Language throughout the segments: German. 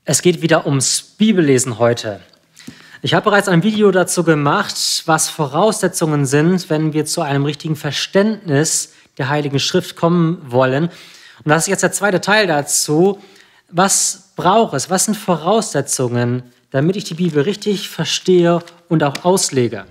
Es geht wieder ums Bibellesen heute. Ich habe bereits ein Video dazu gemacht, was Voraussetzungen sind, wenn wir zu einem richtigen Verständnis der Heiligen Schrift kommen wollen. Und das ist jetzt der zweite Teil dazu. Was braucht es? Was sind Voraussetzungen, damit ich die Bibel richtig verstehe und auch auslege?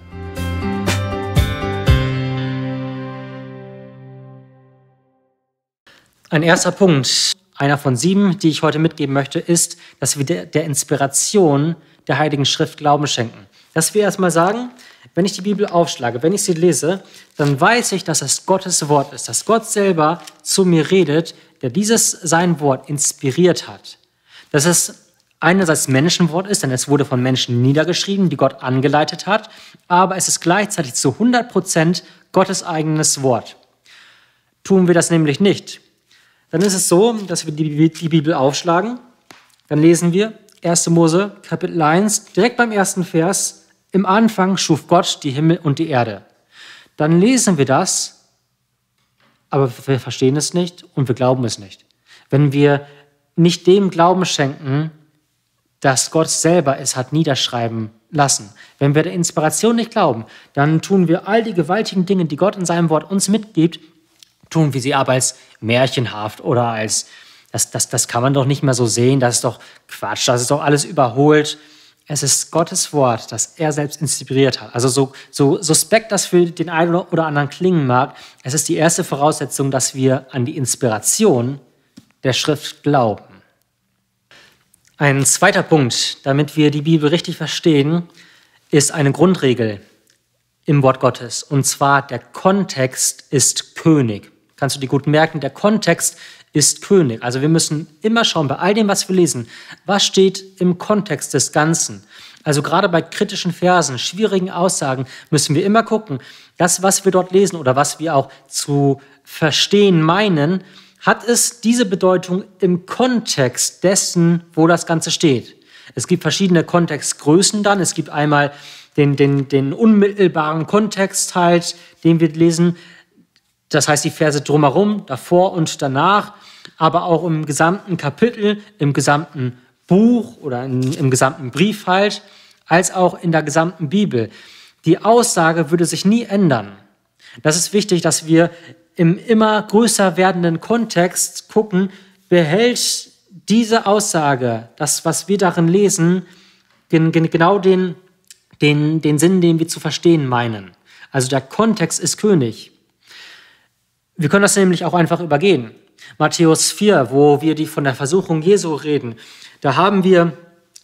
Ein erster Punkt, einer von 7, die ich heute mitgeben möchte, ist, dass wir der Inspiration der Heiligen Schrift Glauben schenken. Dass wir erstmal sagen, wenn ich die Bibel aufschlage, wenn ich sie lese, dann weiß ich, dass es Gottes Wort ist, dass Gott selber zu mir redet, der sein Wort inspiriert hat. Dass es einerseits Menschenwort ist, denn es wurde von Menschen niedergeschrieben, die Gott angeleitet hat, aber es ist gleichzeitig zu 100% Gottes eigenes Wort. Tun wir das nämlich nicht, dann ist es so, dass wir die Bibel aufschlagen, dann lesen wir 1. Mose, Kapitel 1, direkt beim ersten Vers, im Anfang schuf Gott die Himmel und die Erde. Dann lesen wir das, aber wir verstehen es nicht und wir glauben es nicht. Wenn wir nicht dem Glauben schenken, dass Gott selber es hat niederschreiben lassen, wenn wir der Inspiration nicht glauben, dann tun wir all die gewaltigen Dinge, die Gott in seinem Wort uns mitgibt, tun wir sie aber als märchenhaft oder als, das kann man doch nicht mehr so sehen, das ist doch Quatsch, das ist doch alles überholt. Es ist Gottes Wort, das er selbst inspiriert hat. Also so suspekt das für den einen oder anderen klingen mag, es ist die erste Voraussetzung, dass wir an die Inspiration der Schrift glauben. Ein zweiter Punkt, damit wir die Bibel richtig verstehen, ist eine Grundregel im Wort Gottes. Und zwar, der Kontext ist König. Kannst du dir gut merken, der Kontext ist König. Also wir müssen immer schauen, bei all dem, was wir lesen, was steht im Kontext des Ganzen. Also gerade bei kritischen Versen, schwierigen Aussagen, müssen wir immer gucken, das, was wir dort lesen oder was wir auch zu verstehen meinen, hat es diese Bedeutung im Kontext dessen, wo das Ganze steht. Es gibt verschiedene Kontextgrößen dann. Es gibt einmal den unmittelbaren Kontext halt, den wir lesen. Das heißt, die Verse drumherum, davor und danach, aber auch im gesamten Kapitel, im gesamten Buch oder im gesamten Brief halt, als auch in der gesamten Bibel. Die Aussage würde sich nie ändern. Das ist wichtig, dass wir im immer größer werdenden Kontext gucken, behält diese Aussage, das, was wir darin lesen, genau den Sinn, den wir zu verstehen meinen. Also der Kontext ist König. Wir können das nämlich auch einfach übergehen. Matthäus 4, wo wir von der Versuchung Jesu reden, da haben wir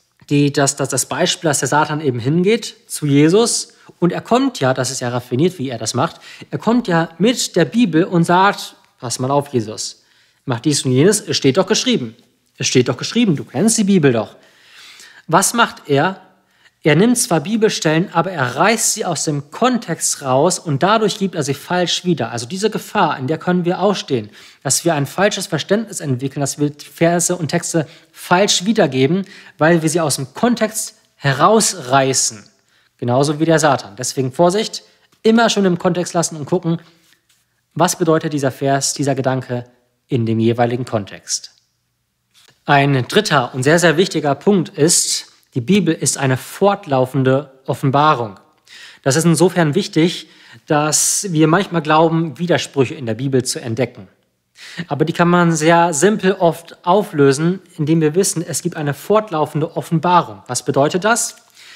das Beispiel, dass der Satan eben hingeht zu Jesus und er kommt ja, das ist ja raffiniert, wie er das macht, er kommt ja mit der Bibel und sagt, pass mal auf, Jesus, mach dies und jenes, es steht doch geschrieben. Es steht doch geschrieben, du kennst die Bibel doch. Was macht er? Er nimmt zwar Bibelstellen, aber er reißt sie aus dem Kontext raus und dadurch gibt er sie falsch wieder. Also diese Gefahr, in der können wir ausstehen, dass wir ein falsches Verständnis entwickeln, dass wir Verse und Texte falsch wiedergeben, weil wir sie aus dem Kontext herausreißen. Genauso wie der Satan. Deswegen Vorsicht, immer schön im Kontext lassen und gucken, was bedeutet dieser Vers, dieser Gedanke in dem jeweiligen Kontext. Ein dritter und sehr, sehr wichtiger Punkt ist, die Bibel ist eine fortlaufende Offenbarung. Das ist insofern wichtig, dass wir manchmal glauben, Widersprüche in der Bibel zu entdecken. Aber die kann man sehr simpel oft auflösen, indem wir wissen, es gibt eine fortlaufende Offenbarung. Was bedeutet das?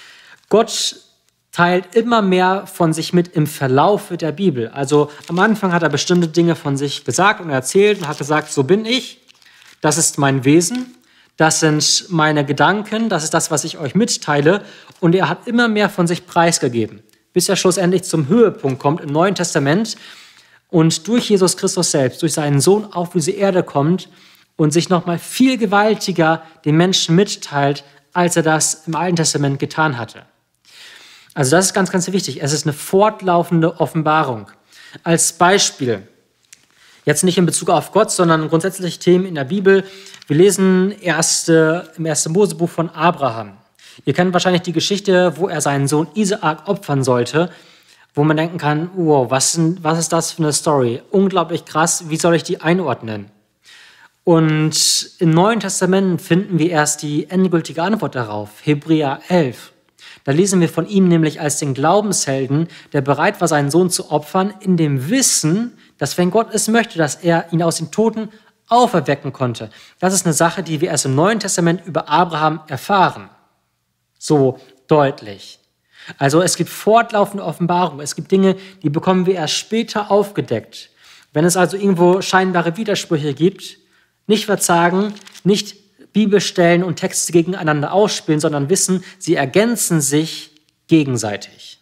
Gott teilt immer mehr von sich mit im Verlaufe der Bibel. Also am Anfang hat er bestimmte Dinge von sich gesagt und erzählt und hat gesagt, so bin ich, das ist mein Wesen. Das sind meine Gedanken, das ist das, was ich euch mitteile. Und er hat immer mehr von sich preisgegeben, bis er schlussendlich zum Höhepunkt kommt im Neuen Testament und durch Jesus Christus selbst, durch seinen Sohn auf diese Erde kommt und sich nochmal viel gewaltiger den Menschen mitteilt, als er das im Alten Testament getan hatte. Also das ist ganz, ganz wichtig. Es ist eine fortlaufende Offenbarung. Als Beispiel, jetzt nicht in Bezug auf Gott, sondern grundsätzlich Themen in der Bibel. Wir lesen im 1. Mosebuch von Abraham. Ihr kennt wahrscheinlich die Geschichte, wo er seinen Sohn Isaak opfern sollte, wo man denken kann, wow, was ist das für eine Story? Unglaublich krass, wie soll ich die einordnen? Und im Neuen Testament finden wir erst die endgültige Antwort darauf, Hebräer 11. Da lesen wir von ihm nämlich als den Glaubenshelden, der bereit war, seinen Sohn zu opfern, in dem Wissen, dass wenn Gott es möchte, dass er ihn aus den Toten auferwecken konnte. Das ist eine Sache, die wir erst im Neuen Testament über Abraham erfahren. So deutlich. Also es gibt fortlaufende Offenbarungen. Es gibt Dinge, die bekommen wir erst später aufgedeckt. Wenn es also irgendwo scheinbare Widersprüche gibt, nicht verzagen, nicht Bibelstellen und Texte gegeneinander ausspielen, sondern wissen, sie ergänzen sich gegenseitig.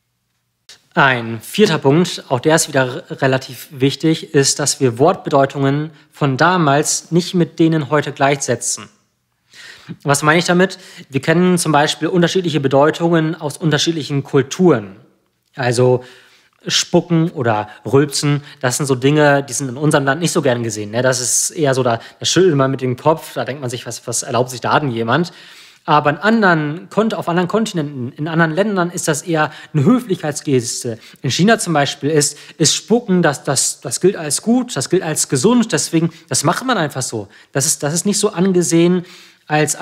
Ein vierter Punkt, auch der ist wieder relativ wichtig, ist, dass wir Wortbedeutungen von damals nicht mit denen heute gleichsetzen. Was meine ich damit? Wir kennen zum Beispiel unterschiedliche Bedeutungen aus unterschiedlichen Kulturen. Also Spucken oder Rülpsen, das sind so Dinge, die sind in unserem Land nicht so gern gesehen. Ne? Das ist eher so, da schüttelt man mit dem Kopf, da denkt man sich, was erlaubt sich da denn jemand? Aber auf anderen Kontinenten, in anderen Ländern ist das eher eine Höflichkeitsgeste. In China zum Beispiel ist Spucken, das gilt als gut, das gilt als gesund, deswegen, das macht man einfach so. Das ist nicht so angesehen als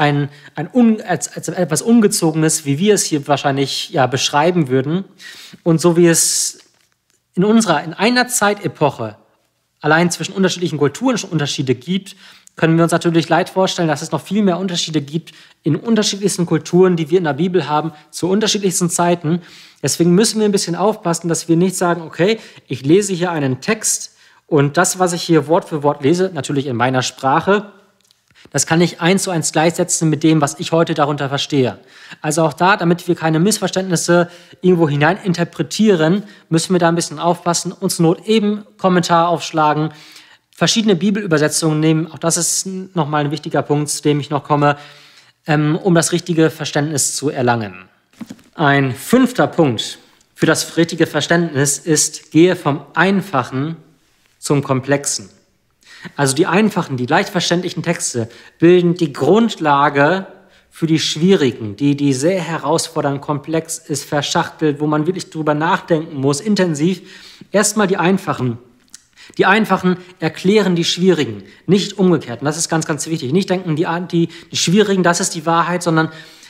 als etwas Ungezogenes, wie wir es hier wahrscheinlich ja beschreiben würden. Und so wie es in einer Zeitepoche allein zwischen unterschiedlichen Kulturen schon Unterschiede gibt, können wir uns natürlich leicht vorstellen, dass es noch viel mehr Unterschiede gibt in unterschiedlichsten Kulturen, die wir in der Bibel haben, zu unterschiedlichsten Zeiten. Deswegen müssen wir ein bisschen aufpassen, dass wir nicht sagen, okay, ich lese hier einen Text und das, was ich hier Wort für Wort lese, natürlich in meiner Sprache, das kann ich 1:1 gleichsetzen mit dem, was ich heute darunter verstehe. Also auch da, damit wir keine Missverständnisse irgendwo hinein interpretieren, müssen wir da ein bisschen aufpassen, uns zur Not eben Kommentar aufschlagen, verschiedene Bibelübersetzungen nehmen. Auch das ist nochmal ein wichtiger Punkt, zu dem ich noch komme, um das richtige Verständnis zu erlangen. Ein 5. Punkt für das richtige Verständnis ist, gehe vom Einfachen zum Komplexen. Also die einfachen, die leicht verständlichen Texte bilden die Grundlage für die schwierigen, die sehr herausfordernd, komplex ist, verschachtelt, wo man wirklich drüber nachdenken muss, intensiv. Erstmal die einfachen. Die einfachen erklären die schwierigen, nicht umgekehrt. Und das ist ganz, ganz wichtig. Nicht denken, die schwierigen, das ist die Wahrheit, sondern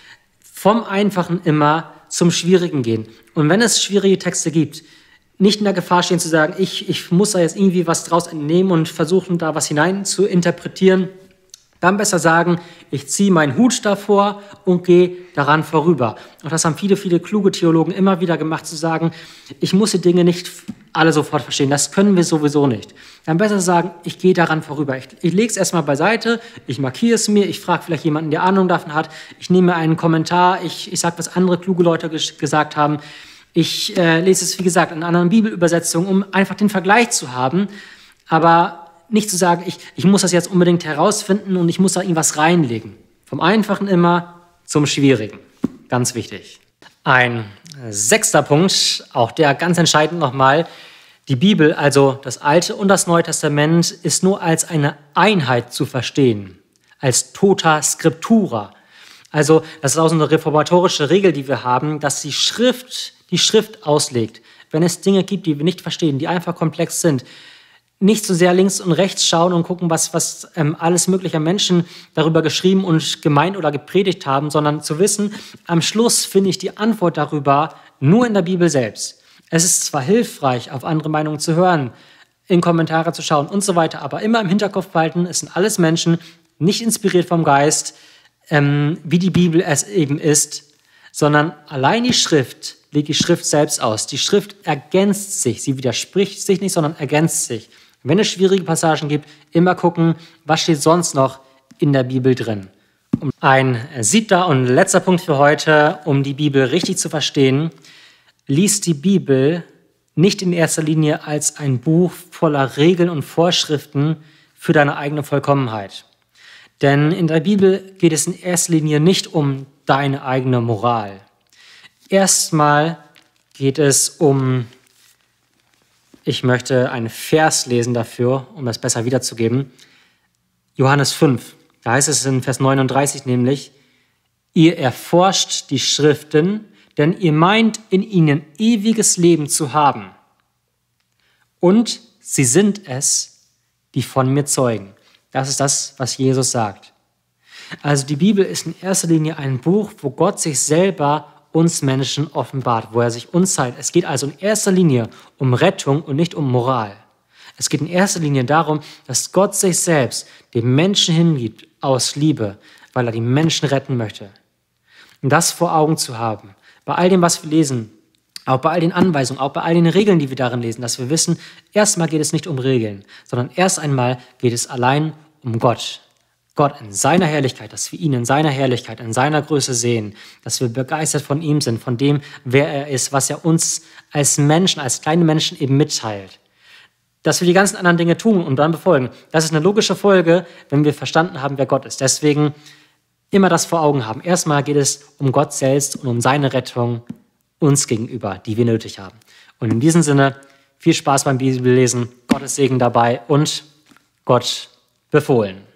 vom Einfachen immer zum Schwierigen gehen. Und wenn es schwierige Texte gibt, nicht in der Gefahr stehen zu sagen, ich muss da jetzt irgendwie was draus entnehmen und versuchen, da was hinein zu interpretieren, dann besser sagen, ich ziehe meinen Hut davor und gehe daran vorüber. Auch das haben viele, viele kluge Theologen immer wieder gemacht, zu sagen, ich muss die Dinge nicht alle sofort verstehen, das können wir sowieso nicht. Dann besser sagen, ich gehe daran vorüber. Ich lege es erstmal beiseite, ich markiere es mir, ich frage vielleicht jemanden, der Ahnung davon hat, ich nehme einen Kommentar, ich sage, was andere kluge Leute gesagt haben. Ich lese es, wie gesagt, in anderen Bibelübersetzungen, um einfach den Vergleich zu haben, aber nicht zu sagen, ich muss das jetzt unbedingt herausfinden und ich muss da irgendwas reinlegen. Vom Einfachen immer zum Schwierigen. Ganz wichtig. Ein 6. Punkt, auch der ganz entscheidend nochmal, die Bibel, also das Alte und das Neue Testament, ist nur als eine Einheit zu verstehen, als tota scriptura. Also das ist auch so eine reformatorische Regel, die wir haben, dass die Schrift auslegt. Wenn es Dinge gibt, die wir nicht verstehen, die einfach komplex sind, nicht so sehr links und rechts schauen und gucken, was alles mögliche Menschen darüber geschrieben und gemeint oder gepredigt haben, sondern zu wissen, am Schluss finde ich die Antwort darüber nur in der Bibel selbst. Es ist zwar hilfreich, auf andere Meinungen zu hören, in Kommentare zu schauen und so weiter, aber immer im Hinterkopf behalten, es sind alles Menschen, nicht inspiriert vom Geist, wie die Bibel es eben ist, sondern allein die Schrift legt die Schrift selbst aus. Die Schrift ergänzt sich, sie widerspricht sich nicht, sondern ergänzt sich. Wenn es schwierige Passagen gibt, immer gucken, was steht sonst noch in der Bibel drin. Ein 7. und letzter Punkt für heute, um die Bibel richtig zu verstehen: Lies die Bibel nicht in erster Linie als ein Buch voller Regeln und Vorschriften für deine eigene Vollkommenheit. Denn in der Bibel geht es in erster Linie nicht um deine eigene Moral. Erstmal geht es um, ich möchte einen Vers lesen dafür, um das besser wiederzugeben. Johannes 5, da heißt es in Vers 39 nämlich, ihr erforscht die Schriften, denn ihr meint, in ihnen ewiges Leben zu haben. Und sie sind es, die von mir zeugen. Das ist das, was Jesus sagt. Also die Bibel ist in erster Linie ein Buch, wo Gott sich selber uns Menschen offenbart, wo er sich uns zeigt. Es geht also in erster Linie um Rettung und nicht um Moral. Es geht in erster Linie darum, dass Gott sich selbst dem Menschen hingibt aus Liebe, weil er die Menschen retten möchte. Und das vor Augen zu haben, bei all dem, was wir lesen, auch bei all den Anweisungen, auch bei all den Regeln, die wir darin lesen, dass wir wissen, erstmal geht es nicht um Regeln, sondern erst einmal geht es allein um Gott. Gott in seiner Herrlichkeit, dass wir ihn in seiner Herrlichkeit, in seiner Größe sehen, dass wir begeistert von ihm sind, von dem, wer er ist, was er uns als Menschen, als kleine Menschen eben mitteilt. Dass wir die ganzen anderen Dinge tun und dann befolgen. Das ist eine logische Folge, wenn wir verstanden haben, wer Gott ist. Deswegen immer das vor Augen haben. Erstmal geht es um Gott selbst und um seine Rettung uns gegenüber, die wir nötig haben. Und in diesem Sinne, viel Spaß beim Bibellesen, Gottes Segen dabei und Gott befohlen.